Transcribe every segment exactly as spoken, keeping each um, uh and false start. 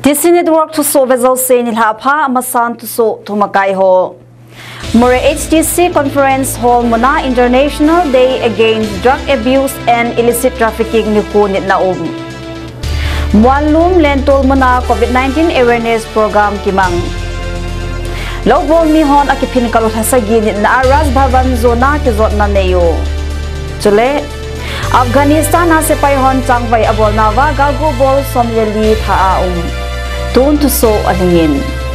T C Network Thusoh vezal se nilha pha amasan Thusoh thumakai ho. More H T C Conference Hall Mona International Day Against Drug Abuse and Illicit Trafficking ni kunit na um. Mualum lentol mona COVID nineteen Awareness Program kimang. Lobol mi hon akipin kalot hasaginit na Aras Bhavan zona kizot na neyo. Chule Afghanistan na sepayhon changvai abol nawa gago bol somyeli tha um. Tun Thusoh alingin.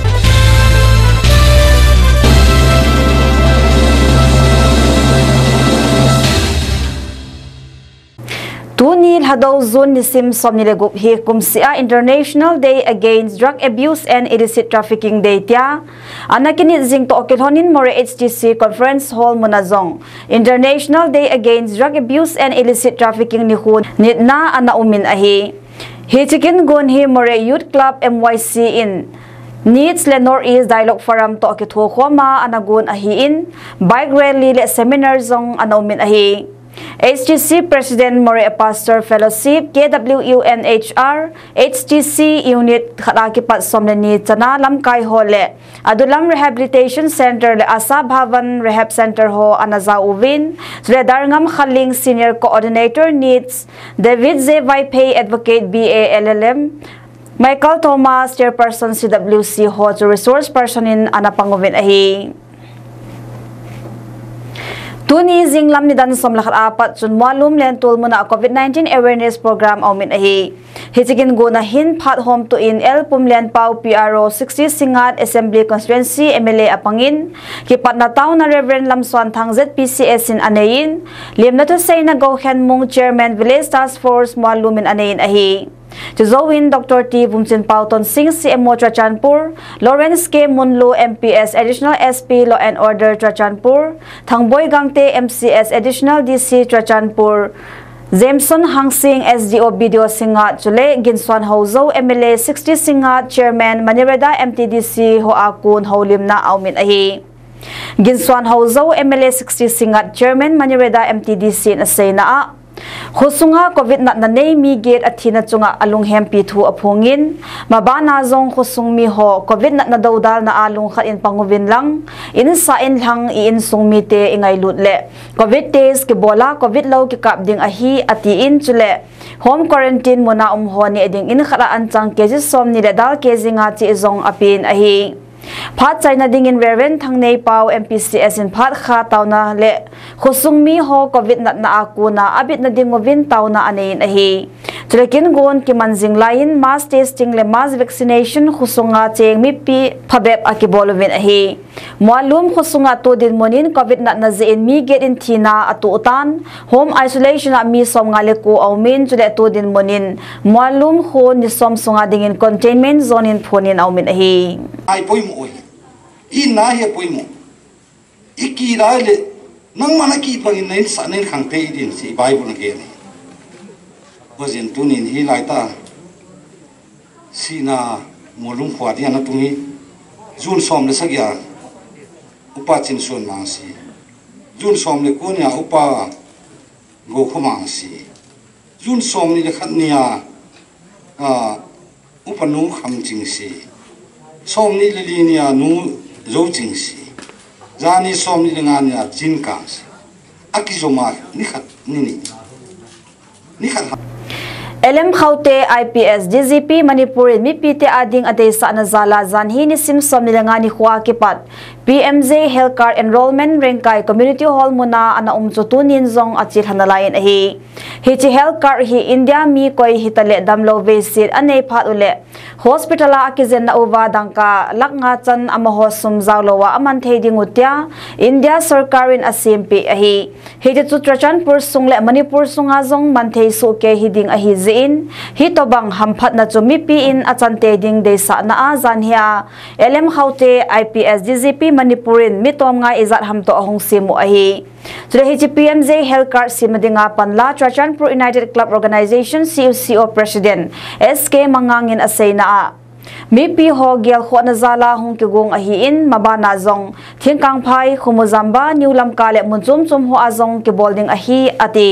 Tunil hadaw zon nisim somnilegup hi kumsia International Day Against Drug Abuse and Illicit Trafficking Day tia anakinit zing to okilhonin more H T C Conference Hall Munazong International Day Against Drug Abuse and Illicit Trafficking ni hun nit na ana umin ahi hi chicken gon hi more Youth Club M Y C in Needs le Northeast Dialogue Forum to okitho khoma anagun ahi in bike rally le seminar zong ana umin ahi H T C President More Pastor Fellowship K W U N H R H T C Unit Kharakipat Somnani Chana Lamkai Hole Adulam Rehabilitation Center le Asa Bhavan Rehab Center ho Anaza Uvin Redarngam Khaling Senior Coordinator Needs David Z Pay Advocate B A L L M Michael Thomas Chairperson C W C ho to Resource Person in Anapanguvin ahi Tuni zing lam ni dan som lakat apat chun walum lentul muna COVID nineteen Awareness Program aumin ahi. Hitigin go na hin pat home to in El Pumlen Pau P R O sixty Singat Assembly Constituency M L A apangin. Kipat na tao na Reverend Lamswan thang Z P C S in anayin. Lim na to say na go hen mung Chairman Village Task Force walum in anayin ahi. Juzowin Doctor T Bumsin Pauton Singh C M O Trachanpur, Lawrence K Munlo M P S Additional S P Law and Order Trachanpur, Thangboy Gangte M C S Additional D C Trachanpur, Jameson Hangsing S D O Video Singat Chule Ginswan Hozo M L A sixty Singat Chairman Manireda M T D C Ho Akun Holim na aumin ahi. Ginswan Hozo M L A sixty Singat Chairman Manireda M T D C na say na Khusunga COVID na nanay migit at hinatsunga alung hempi thu apungin mabana zong khusung mi ho COVID na nadawdal na alung khain panguvin lang insain lang iinsung mite ingay lutle COVID test kibola COVID law kikapding ahi atiin chule home quarantine muna umho ni eding inkaraan chang cases som ni dal kezi nga chi zong apin ahi Phat China dingin Reverend Thangnei Pau M P C S in Phat Kha Tauna le khusung mi ho COVID na na aku na abit na dingovin tauna anein ahi Tulekin gon ki manjing lain mass testing le mass vaccination khusunga cheng mi pi phabep akibolovin ahi Mualum khusunga to din monin COVID na na zein mi get in thina atu utan home isolation a mi som ngale ko aumin chule to din monin mualum kho ni som sunga dingin containment zone in phonin aumin ahi ai poimo oi I na he poimo iki dale nang mana ki pangin nain sa nain khangte din si bible ke ni bozin tunin hi laita sina molum khwadi ana tumi jun som le sagya upa chin son ma si jun som le ko nya upa go khoma si jun som ni le khatnia a upa nu kham ching si som ni le linia nu zo ching si Zani som ni dengan ya jin kans. Aki zoma ni khat ni ni. Ni khat. L M Khaute I P S D Z P Manipur mi pite ading ade sa nazala zanhi ni sim som ni ngani khwa kipat P M Z Health Card Enrollment Rengkai Community Hall muna ana umchutunin zong achil hanalain ahi Hichi Health Card hi India mi koi hitale damlo vesit ane phat ule hospitala akizen na uwa dangka laknga chan amaho sumzawlowa aman theding utya India sarkarin asimpi ahi hiti Trachanpur sungle Manipur sunga zong manthei suke hiding ahi zin hitobang hamphat na chumipi in achante ding desa na azan hia L M Khaute I P S D Z P Manipurin mitom nga izat hamto ahong simu ahi Today hi P M Z Health Card simadinga panla Trachanpur United Club Organization C U C O President S K Mangangin asay na mi pi ho gyal kho na zala hung kigong ahiin mabana zong thingkang phai khumuzamba new lam kale munchum chum ho azong ki bolding ahi ati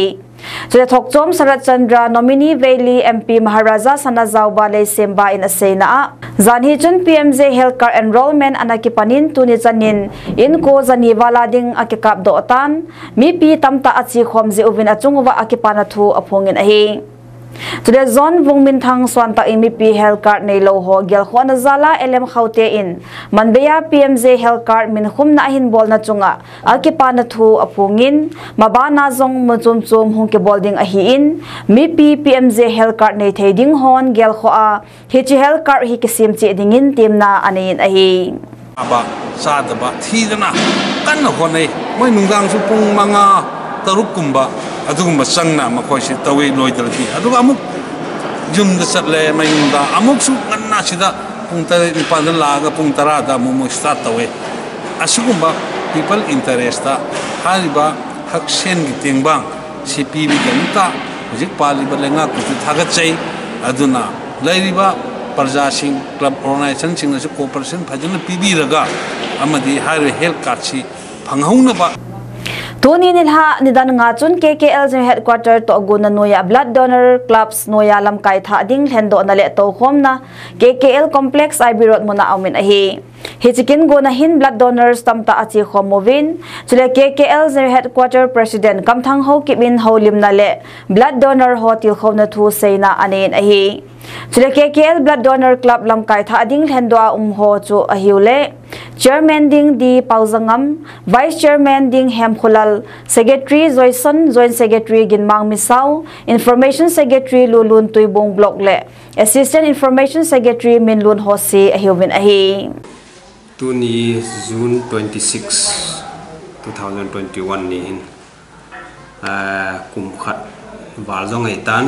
Chule Thokchom Sarat Chandra nominee Valley M P Maharaja Sanazau Balei Semba in Asena Zanhi Chun P M J Health Card Enrollment Anakipanin Tuni Janin in Ko Zani Valading Akikap Dotan Mi Pi Tamta Achi Khomzi Uvin Achungwa Akipanatu Apongin Ahi Today zone Vung Mintang Swanta M P Health Card Nei Loho Gel Khwana Zala Elem Khaute in Manbeya P M J Health Card Min Khum Na Hin Bol Na Chunga Akipanatu Apungin Mabana Zong Mujum Chum Hung Ke Bolding Ahi in Mi P P M J Health Card Nei Thading Hon Gel Khoa Hichi Health Card Hi Kisim Chi Dingin Timna Anin Ahi Aba Sadaba Thidana Kan Hone Moi Nungang Supung Manga Taruk Kumba Adugumba Sangna Makoshi Tawi Loyalty Adug Amuk Jum the Satle Mayunda Amuk Su Nashida Punta Pandalaga Puntarada Momo start away Asugumba people interesta Hariba Hakshen Giting Bang C P B Gamuta Jik Pali Balenga Kutu Tagachay Aduna Lairiba Parjashing Club Organization Sing as a cooperation Pajana P B Raga Amadi High Health Kachi Panghunaba Tuni nilha nidan nga chun K K L headquarter to aguna noya blood donor clubs noya lam kai tha ding lendo na le to khom na K K L complex I birot muna aumin ahi hichikin go na hin blood donors tamta achi khomovin chule K K L headquarter president kamthang ho kibin holim na le blood donor hotel khona thu seina anen ahi chule K K L blood donor club lam kai tha ding lendo um ho chu ahiule Chairman Ding Di Pauzangam, Vice Chairman Ding Hemkhulal, Secretary Joyson, Joint Secretary Ginmang Misau, Information Secretary Lulun Tuibong Blokle, Assistant Information Secretary Minlun Hosi Ahubin Ahi. Tuni June twenty-sixth, twenty twenty-one ni kumkhat Valzong Aitan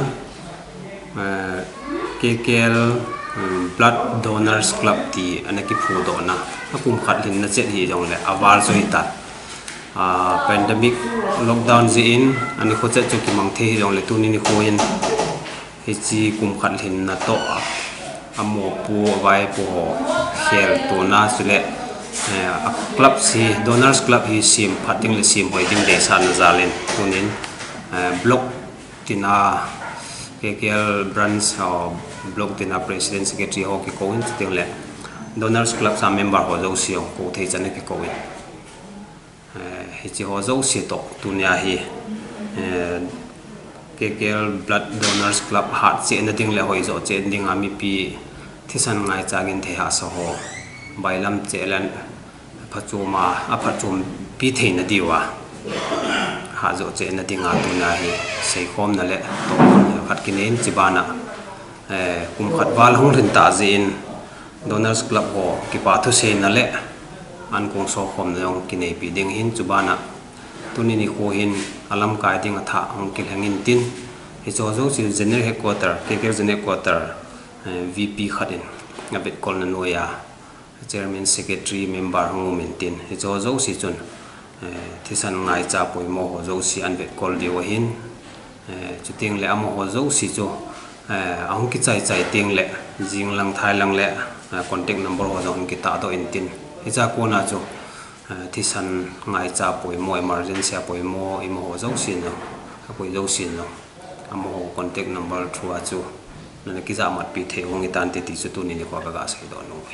K K L Blood Donors Club ti anaki photo na akum khat lin na chet hi jong le awar zoita a pandemic lockdown ji in ani kho chet chu ki mang the jong le tu ni ni khoin hi chi kum khat lin na to amo pu vai po khel to na sule a club si donors club hi sim phating le sim hoi ding de san zalen tunin block tina K K L branch block tina president secretary ho ki ko in ting le donors club sa member ho zo sio ko thei chane ki ko in hi chi ho zo si to tunia hi K K L blood donors club hat che na ting le hoi zo che ding ami pi thisan ngai chagin the ha so ho bailam chelan phachuma a phachum pi thei na diwa ha zo che na tinga tunia hi sei khom na le to khat kinen chibana kum khat wal hong rin ta zin donors club ho ki pa thu se na le an kong so khom nong kinei pi ding hin chubana tuni ni ko hin alam kai ding tha hong ki hangin tin hi cho zo si general headquarter K K L general headquarter V P khatin ngabet kol na noya chairman secretary member hong mentin hi cho zo si chun thisan ngai cha poi mo ho zo si an bet kol di wa hin chuting le amo ho zo si chu ahong ki chai chai ting le jing lang thai lang le contact number ho zong ki ta do in tin icha ko na chu thisan ngai cha poi mo emergency poi mo imo ho zo sin no poi zo sin no amo contact number through a chu na ki za mat pi the hong itan ti ti chu tu ni ni ko ga sai do no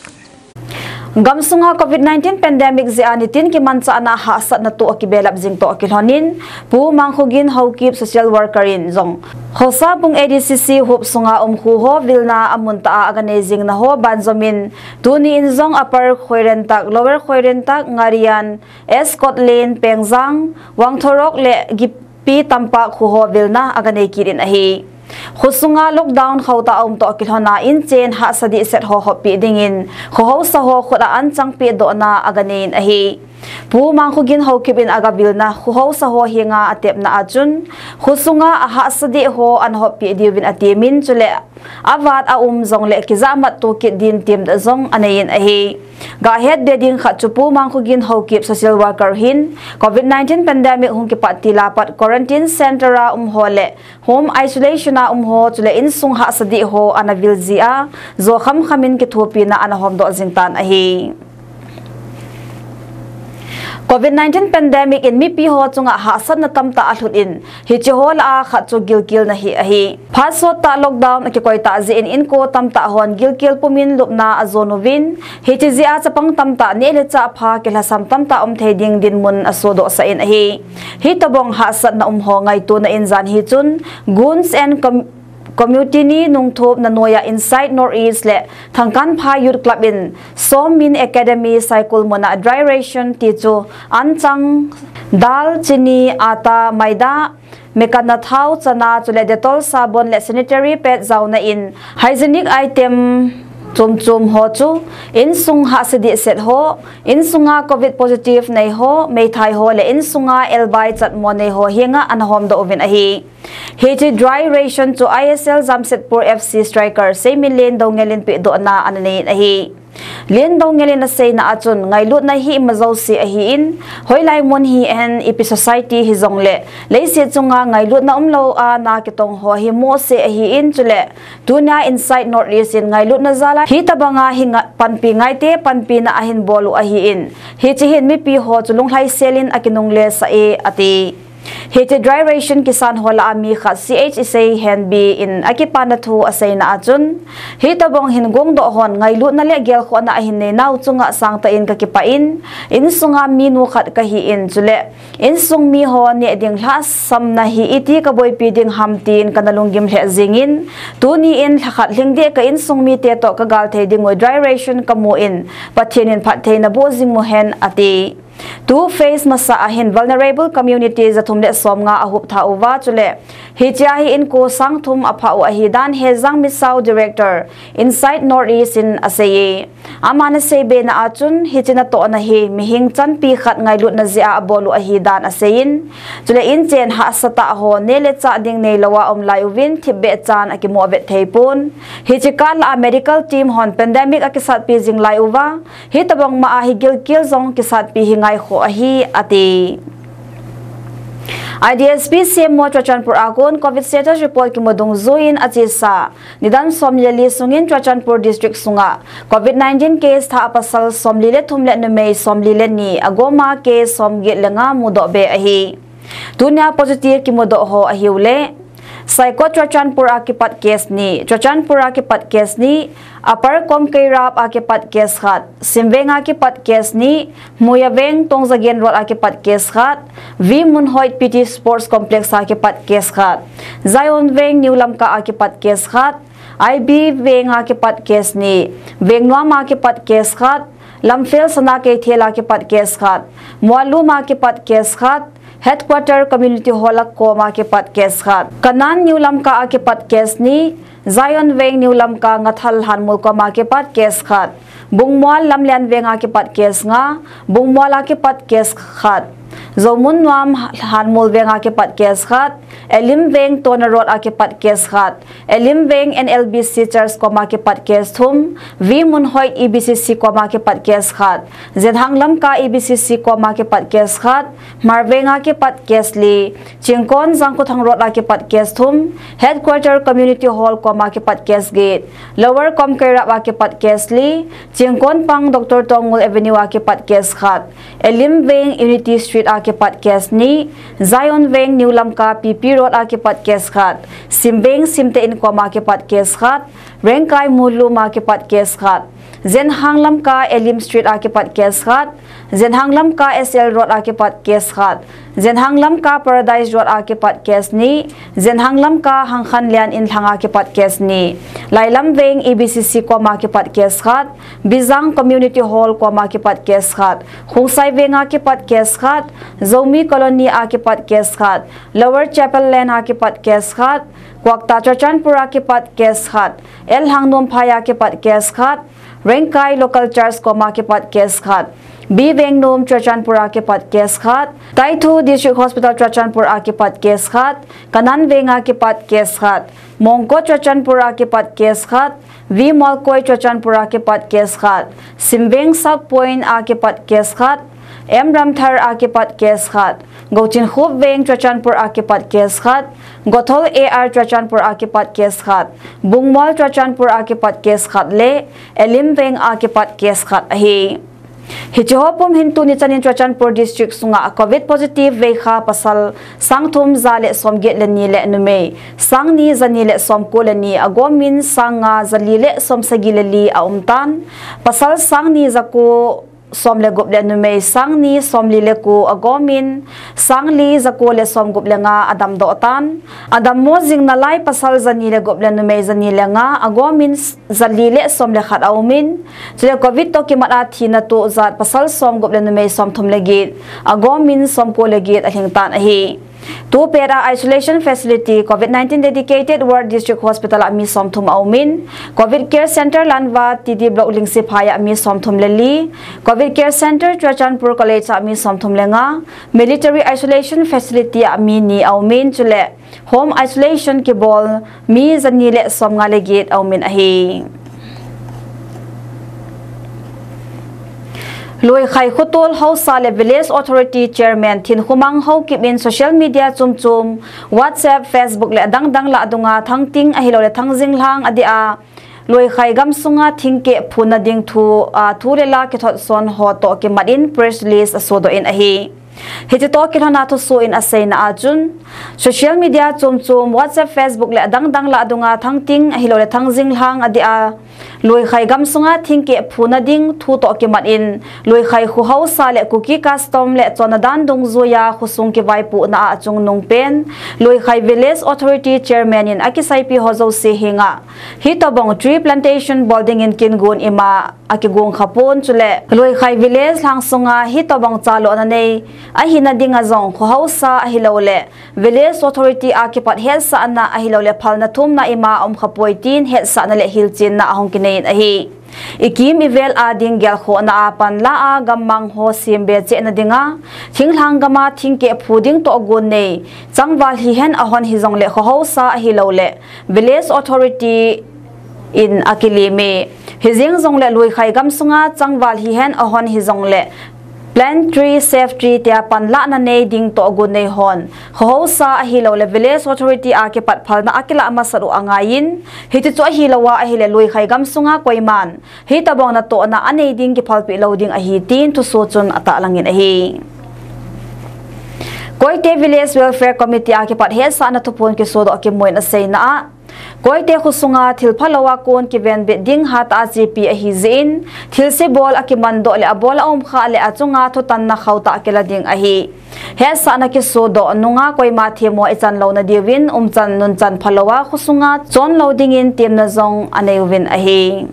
Gamsunga COVID nineteen pandemic zianitin ki mancha ana ha sat na to akibelap jing to akilhonin pu mangkhugin haukip social workerin zong hosa bung A D C C hup sunga umkhu ho vilna amunta agane jing na ho banzomin tuni in zong upper khoirentak lower khoirentak ngarian Scotland pengjang wangthorok le gipi tampa khu ho vilna agane kirin ahi Khusunga lockdown khauta om to kilhona in chen ha sadi set ho ho pi dingin kho ho sa ho khoda an chang pi do na aganin ahi pu mang khugin ho kibin agabil na kho ho sa ho hinga atep na ajun khusunga a ha sadi ho an ho pi diwin atimin chule avat a um zong le kizamat to ki din tim da zong anayin ahi ga head beding kha chupu mang khugin ho kip social worker hin COVID nineteen pandemic hung ki patila pat quarantine center a um hole home isolation a um ho chule in sung ha sadi ho anavil zia zo kham khamin ki thopi na ana hom do jingtan ahi COVID nineteen pandemic in mi pi ho chunga ha san na tam ta athut in hi chi hol a kha chu gil gil na hi a hi phaso ta lockdown ki koi ta ji in in ko tam ta hon gil gil pumin lupna azonovin hi chi ji a chapang tam ta ne le cha pha ke la sam tam ta om the ding din mun asodo sa in a hi hi tabong ha sat na um ho ngai tu na in zan hi chun guns and community ni nung thop na noya inside northeast le thangkan pha youth club in somin academy cycle mona dry ration ti chu anchang dal chini ata maida mekana thau chana chule detol sabon le sanitary pad zauna in hygienic item chum chum ho chu in sung ha sidi set ho in sunga covid positive nei ho mei thai ho le in sunga elbai chat mo nei ho hinga an hom do ovin a hi he dry ration to I S L Jamshedpur F C striker sei million do ngelin pi do na anani a hi len do ngelin na sei na achun ngai lut na hi mazau si a hi in hoilai mon hi en ipi society hi zongle le se chunga ngai lut na umlo a na ki tong ho hi mo se a hi in chule tunia inside northeast in ngai lut na zala hi tabanga hi panpi ngai te panpi na ahin bolu a hi in hi chi hin mi pi ho chulung lai selin akinung le sa e ati Hete dry ration kisan hola ami kha C H S A hen bi in akipana thu asay na achun hita bong hingong do hon ngai lut na le gel kho na hin ne naw chunga sang ta in ka kipain in sunga mi nu khat ka hi in chule in sung mi ho ne ding hla sam na hi iti ka boy pi ding ham tin kanalunggim le zingin tu ni in khat ling de ka in sung mi te to ka gal the ding dry ration ka mo in pathin in phat the na bo jing mo hen ati two face masa ahin vulnerable communities athumle somnga ahup tha uwa chule hi cha hi in ko sang thum apha u ahi dan hezang misau director inside northeast in asai amana se be na achun hi china to na hi mihing chan pi khat ngai lut na zia abolu ahi dan asain chule in chen ha sata ho nele cha ding nei lawa om lai win thibe chan akimo ve theipun hi chikal a medical team hon pandemic akisat pi jing lai uwa hi tabang ma ahi gil kil zong kisat pi hi ngai kho ahi ati I D S P C M Mo Trachanpur Akon COVID status report ki modong zuin achisa nidan somleli sungin Trachanpur district sunga COVID nineteen case tha pasal somlile thumle numei somlile ni agoma ke somge lenga mudo be ahi dunya positive ki modo ho ahiule Psycho Trachanpur akipat case ni Trachanpur akipat case ni Upper Komkairap akipat case khat Simveng akipat case ni Muyaveng Tongzagen Road akipat case khat V Munhoit P T Sports Complex akipat case khat Zion Veng New Lamka akipat case khat I B Veng akipat case ni Vengnuam akipat case khat Lamfel Sanake Thela akipat case khat Mualum akipat case khat Headquarter Community Hall Koma ke pat case khat Kanan New Lamka ke pat case ni Zion Veng New Lamka ngathal hanmul koma ke pat case khat Bungmwal Lamlian Venga ke pat case nga Bungmwala ke pat case khat Zomun Nwam hanmul Venga ke pat case khat Elim Veng Toner Road ke pat case khat Elim Veng N L B C Church koma ke pat case thum V Munhoit E B C C koma ke pat case khat Zedhang Lamka E B C C koma ke pat case khat Marvenga ke pat case li Chingkon Zangkuthang Road ke pat case thum Headquarter Community Hall koma ke pat case gate Lower Komkairap ke pat case li Chingkon Pang Doctor Tongmul Avenue ke pat case khat Elim Veng Unity Street ke pat case ni Zion Veng New Lamka P P Road ke pat case khat Simbeng Simte in koma ke pat case khat Rengkai Mulu ma ke pat case khat Zenhang Lamka Elim Street ke pat case khat Zenhang Lamka S L Road ke pat case khat Zenhang Lamka Paradise Road ke pat case ni Zenhang Lamka Hangkhan Lian in Thanga ke pat case ni Lailam Veng E B C C koma ke pat case khat Bizang Community Hall koma ke pat case khat Khungsai Venga ke pat case khat Zomi Colony ke pat case khat Lower Chapel Lane ke pat case khat Kwakta Trachanpura ke pat case khat El Hangnom Phaya ke pat case khat Rengkai Local Church koma ke pat case khat B Vengnom Trachanpura ke pat case khat Taithu District Hospital Trachanpura ke pat case khat Kanan Venga ke pat case khat Mongko Trachanpura ke pat case khat V Malkoi Trachanpura ke pat case khat Simveng South Point ke pat case khat M Ramthar ke pat case khat Gochin Khub Veng Trachanpura ke pat case khat Gothol A R Trachanpura ke pat case khat Bungmol Trachanpura ke pat case khat le Elim Veng ke pat case khat ahi Hijihopum hintu ni chanin Churachandpur district sunga COVID positive veikha pasal sangthum zale somget leni le nume sangni zani le somko leni agomin sanga zalile somsagileli aumtan pasal sangni zako somle goble nume sangni somli leku agomin sangli zakole som goble nga adam dotan adam mo jing nalai pasal zani le goble nume zani le nga agomin zalile somle khat aumin chile covid to kimata thina to zat pasal som goble nume som thum legit agomin som ko legit ahing tan ahi Two para isolation facility COVID nineteen dedicated ward district hospital ami somthum aumin COVID care center lanwa td block lingsi phaya ami somthum leli COVID care center Churachandpur college ami somthum lenga military isolation facility ami ni aumin chule home isolation ki bol mi zanile somnga legit aumin ahi Loi khai khutol hausa le village authority chairman thin khumang ho kip in social media chum chum WhatsApp Facebook le dang dang la dunga thangting a hilo le thangjing hlang adia loi khai gam sunga thingke phuna ding thu a thu le la ke thot son ho to ke madin press release asodo in ahi Hiti to kinhana to so in asay na ajun social media chum chum WhatsApp Facebook le dang dang la dunga thangting a hilo le thangjing hlang adia loi khai gam sunga thingke phuna ding thu to ke mat in loi khai khu hausa le cookie custom le chona dan dong zoya khusung ke vai pu na achung nung pen loi khai village authority chairman in akisai pi hozo se hinga hi to bong tree plantation building in kingun ima akigong khapon chule loi khai village hang sunga hi to bong chalo na nei a hina dinga zong khu hausa a hilole village authority akipat hel sa na a hilole phalna thum na ima om khapoi tin het sa na le hilchin na ahong kinein ahi ikim ivel ading gel kho na apan la a gamang ho simbe che na dinga thinglang gama thingke phuding to gun nei changwal hi hen ahon hi zong le kho hausa a hilole village authority in akilime hizing zong le loi khai gam sunga changwal hi hen ahon hi zong le plant tree safety tia pan la na nei ding to gun nei hon hausa a hilo le village authority a ke pat phalna akila ama saru angain hiti chu a hilowa a hile loi khai gam sunga koiman hi tabong na to na anei ding ki phalpi loading a hi tin tu so chun ata langin a hi Koite village welfare committee a ke pat he sa na thupon ke so do ke moin a sei na Koite khusunga thilphalawa kon ki ven be ding hat a gp a hi zin thilse bol akiman do le abol om kha le achunga thotan na khauta akela ding a hi he sa na ki so do nunga koima themo echan lo na diwin umchan nun chan phalawa khusunga chon loading in tim na zong anewin a hi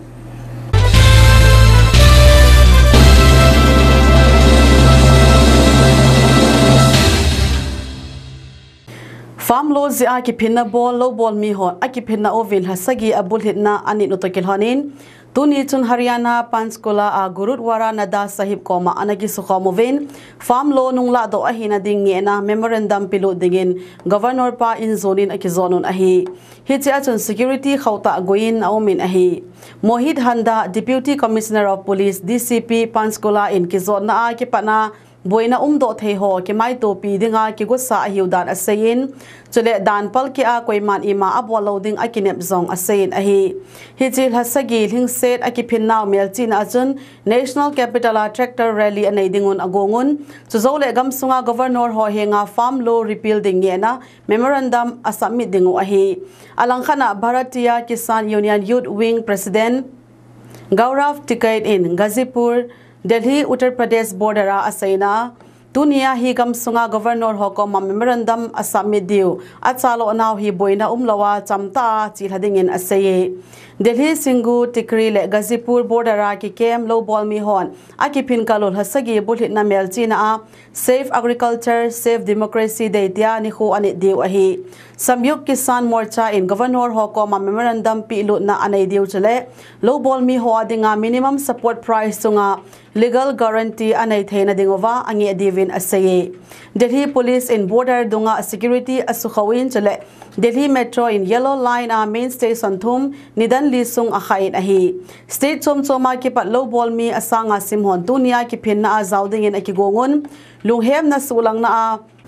Farm lo zi a ki pinna bol lo bol mi hon a ki pinna ovin hasagi abul hitna ani no tokil honin tuni chun Haryana Panchkula a Gurudwara Nada Sahib koma anagi sukhomovin farm lo nungla do ahina ding na memorandum pilu dingin governor pa in zonin a ki zonun ahi hichi a chun security khauta goin aumin ahi Mohit Handa deputy commissioner of police D C P Panchkula in ki zonna a ki pana Boina umdo the ho ke mai to pi dinga ki gusa hiu dan asain chule dan pal ki a koiman ima abwa loading akinep zong asain ahi hijil hasagi hing set akiphin naw melchin ajun national capital tractor rally anei dingun agongun chuzole gamsunga governor ho henga farm law repealing yena memorandum asubmit dingu ahi alangkhana Bharatiya Kisan Union Youth Wing president Gaurav Tikai in Gazipur Delhi Uttar Pradesh border asaina tunia hi gamsunga governor hokoma memorandum asubmit diu achalo naw hi boina umlawa chamta chilhading in asaye Delhi Singu Tikri le Gazipur border ki kem low ball mi hon akipin kalol hasagi bulhit na melchina a safe agriculture safe democracy deitia ni khu ani diu ahi Samyuk Kisan Morcha in governor hokoma memorandum pilut na anay diu chale low ball mi ho adinga minimum support price sunga legal guarantee anay theina dingova angi divin asaye Delhi police in border dunga security asukhawin chale Delhi metro in yellow line a main station thum nidan lisung akhain ahi state chom choma ki pat low ball mi asanga simhon tunia ki phinna a zawding in akigongun lunghem na sulang na a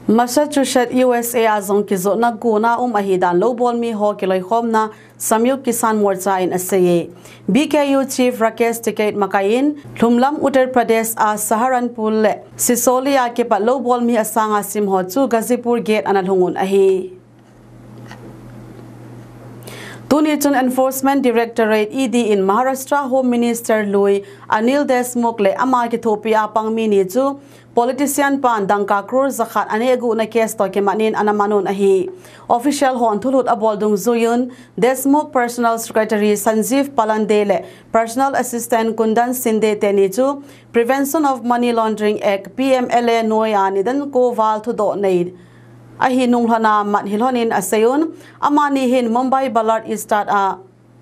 Massachusetts U S A azong kizo na guna um ahidan lowball mi ho kiloi khomna Samyuk Kisan Morcha in asaye B K U Chief Rakesh Tiket Makain Lumlam Uttar Pradesh a Saharanpur le Sisolia ke pa lowball mi asanga sim ho chu Gazipur gate analhungun ahi Tunitun Enforcement Directorate E D in Maharashtra Home Minister Louis Anil Deshmukh le ama ki thopia pangmi ni chu politician pan dangka krur zakhat anegu na case to ke manin anamanon ahi official hon thulut aboldung zuyun Deshmukh personal secretary Sanjeev Palandele personal assistant Kundan Sinde teni chu Prevention of Money Laundering Act P M L A noya nidan ko wal thu do nei ahi nunghana mat hilonin asayun amani hin Mumbai Ballard Estate a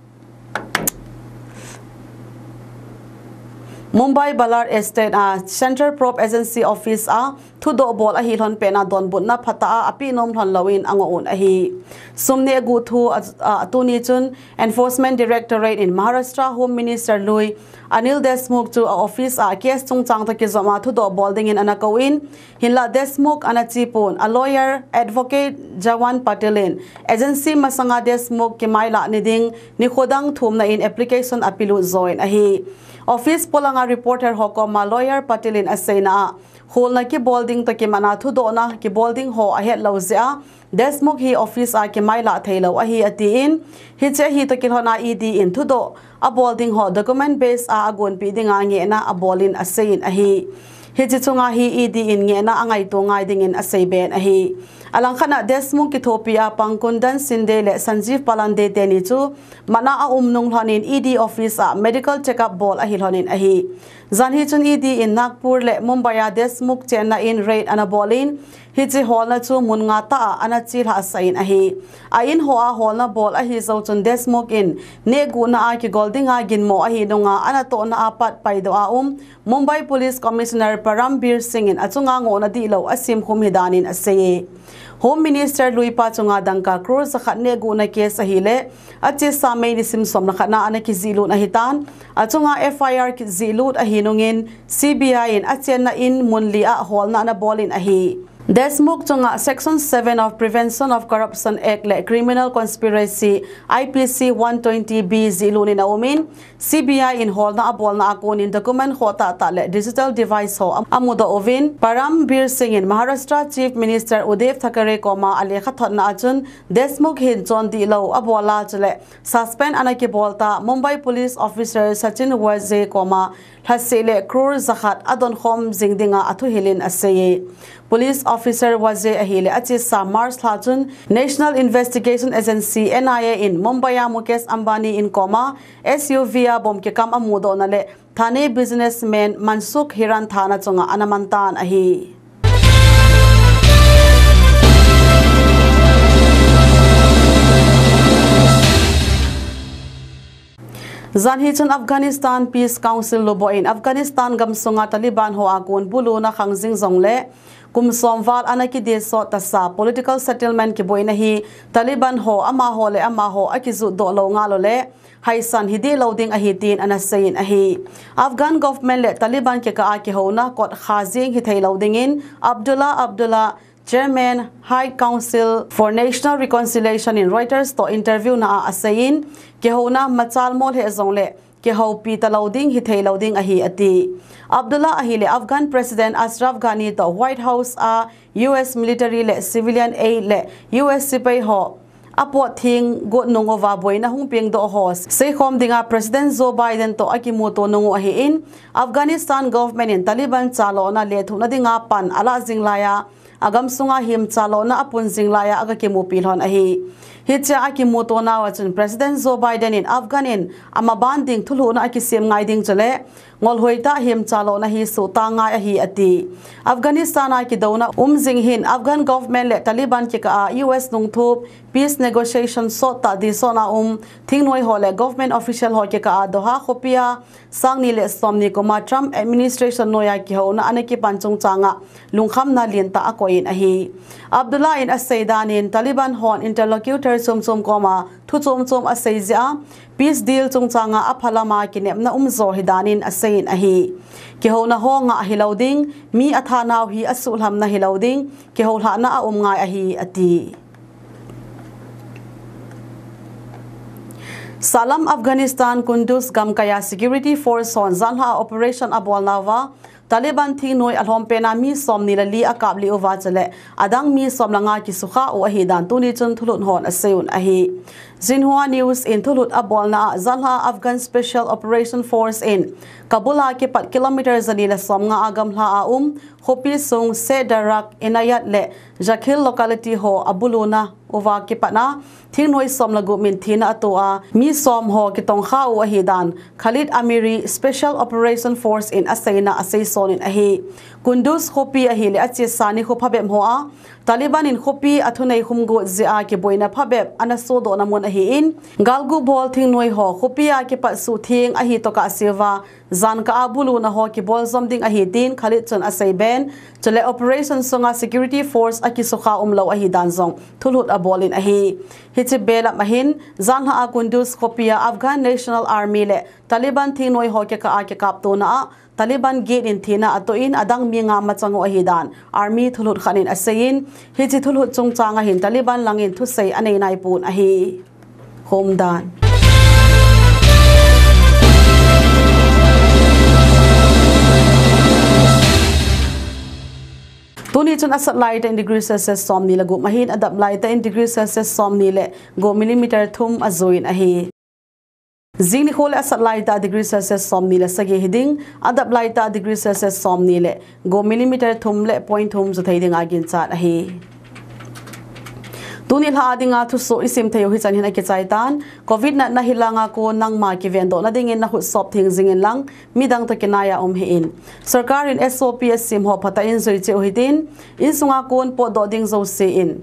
Mumbai Ballard Estate a Central Probe Agency Office a thudo bol ahi lon pena don bunna phata a apinom lon lawin angoon ahi sumne gu thu atuni chun Enforcement Directorate in Maharashtra Home Minister Louis Anil Deshmukh to office a case chung chang ta ki zama thudo bolding in anakawin hinla Deshmukh anachipun a lawyer advocate Jawan Patelin agency masanga Deshmukh ki maila niding ni khodang thum na in application apilu join ahi office polanga reporter hokoma lawyer Patelin asaina holna ki bolding to ki mana thu do na ki bolding ho ahet lozia Deshmukh hi office a ki maila thailo ahi atiin hi che hi to ki hona E D in thu do a bolding ho document base a agon pi dinga nge na a bolin asain ahi hi chi chunga hi E D in nge na angai to ngai ding in asai ben ahi alang khana Deshmukh ki thopia pangkundan sindele Sanjeev Palande teni chu mana a umnung hlonin E D office a medical checkup bol ahi hlonin ahi zanhi chun E D in Nagpur le Mumbai a Deshmukh chena in raid anabolin hi chi holna chu munga ta anachil ha sain ahi a in ho a holna bol ahi zo chun Deshmukh in negu na a ki goldinga ginmo ahi nunga anato na apat paido a um Mumbai Police Commissioner Parambir Singh in achunga ngona di lo asim humidanin aseye Home Minister Louis Pachunga dangka krur zakhat negu na case ahile achi samay nisim som nakhana ana ki zilut ahitan achunga F I R ki zilut ahinungin C B I in achen na in munli a hol na na bolin ahi Deshmukh chunga Section seven of Prevention of Corruption Act le Criminal Conspiracy I P C one twenty B ziluni na umin C B I in hol na abol na akon in document hota ta le digital device ho amuda ovin Parambir Singh in Maharashtra Chief Minister Uddhav Thackeray koma alekha thotna achun Deshmukh hin chon di lo abola chale suspend anaki bolta Mumbai Police Officer Sachin Waze koma hasele krur zakhat adon khom jingdinga athu hilin aseye Police Officer Waze ahile achi sa Mars Lachun National Investigation Agency N I A in Mumbai Mukesh Ambani in koma S U V a bom ke kam amudo na le Thane businessman Mansukh Hiran Thana chunga anamantan ahi Zanhichun Afghanistan Peace Council lobo in Afghanistan gamsunga Taliban ho akun bulu na khangjing zongle kum somwal anaki deso tasa political settlement ki boina hi Taliban ho ama ho le ama ho akizu do lo nga lo le haisan hidi loading ahitin anasain ahi Afghan government le Taliban ke ka aki ho na kot khazing hi thai loading in Abdullah Abdullah Chairman High Council for National Reconciliation in Reuters to interview na asain ke ho na machal mol he zongle ke ho pi taloding hi thei loading ahi ati Abdullah ahile Afghan President Ashraf Ghani to White House a U S military le civilian aid le U S sipai ho apo thing go nongova boina hungping do hos sei khom dinga President Joe Biden to akimoto nongo ahi in Afghanistan government in Taliban chalona le thuna dinga pan ala jinglaya agam sunga him chalona apun jinglaya aga kemu pilhon ahi hitcha akimoto na wachun President Joe Biden in Afghanin ama banding thuluna akisem ngai ding chale ngol hoita him chalona hi sota ngai ahi ati Afghanistan a ki dona umjing hin Afghan government le Taliban ki ka U S nungthup peace negotiation so ta di so na um thing noi hole government official ho ke ka doha khopia sang ni le som ni ko ma Trump administration noya ki ho na aneki panchung changa lungkham na lien ta akoin a hi Abdullah in Asaidan in Taliban hon interlocutor sum sum koma thu chom chom asaizia peace deal chung changa aphalama kinem na umzo hidanin asain a hi ki ho na ho nga hilauding mi athanaw hi asulham na hilauding ki ho hla na a um ngai a hi ati Salam Afghanistan Kunduz Gamkaya Security Force on Zanha Operation Abolnava Taliban thi noi alhom pena mi som ni li akap li ova chale adang mi som langa ki sukha o hi dan tu ni chun thulun hon aseun a hi Xinhua News in Thulut Abolna Zanha Afghan Special Operation Force in Kabula ke pat kilometers anila som nga agam hla a um hopi sung se darak inayat le Jakhil locality ho abuluna ova ke patna thing noi som lagu min thina atoa mi som ho ki tong kha o hi dan Khalid Amiri Special Operation Force in Asaina asai sonin a hi Kunduz hopi a hi le achi sani ho phabem ho a Taliban in hopi athunai humgo zia ke boina phabeb anaso do namon a hi in galgu bol thing noi ho hopi a ke pa su thing a hi to ka sewa zan ka abulu na ho ki bol zomding a hi tin Khalid chon asai ben chale operation songa security force aki sokha umlo a hi dan zong thulut a bolin a hi hichi bela mahin zan ha Kunduz hopia Afghan National Army le Taliban thing noi ho ke ka a ke kap to na Taliban gate in thina atoin adang minga machango ahidan army thulut khanin asain hichi thulut chungchanga hin Taliban langin thusei anei nai pun ahi homdan Tuni chun asat light in degree celsius som ni lagu mahin adap light in degree celsius som ni le go millimeter thum azoin ahi Zing ni khole asat laita degree celsius som ni le sagi hiding adap laita degree celsius som ni le go millimeter thum le point thum zu thai ding agin chat a hi Tuni la adinga Thusoh isim thayo hi chan hin ke chaitan covid na na hilanga ko nang ma ki vendo na dingin na hu sop thing zingin lang midang to kinaya um hi in sarkar in S O P S sim ho phata in zoi che hidin in sunga kon po do ding zo se in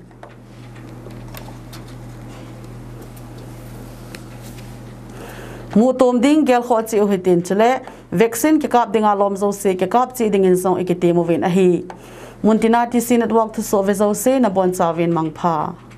Mutom ding gel kho chi uhitin chule vaccine ke kap dinga lom zo se ke kap chi ding in song ikite movin a hi Muntina T C Network Thusoh ve zo se na bon chawin mangpha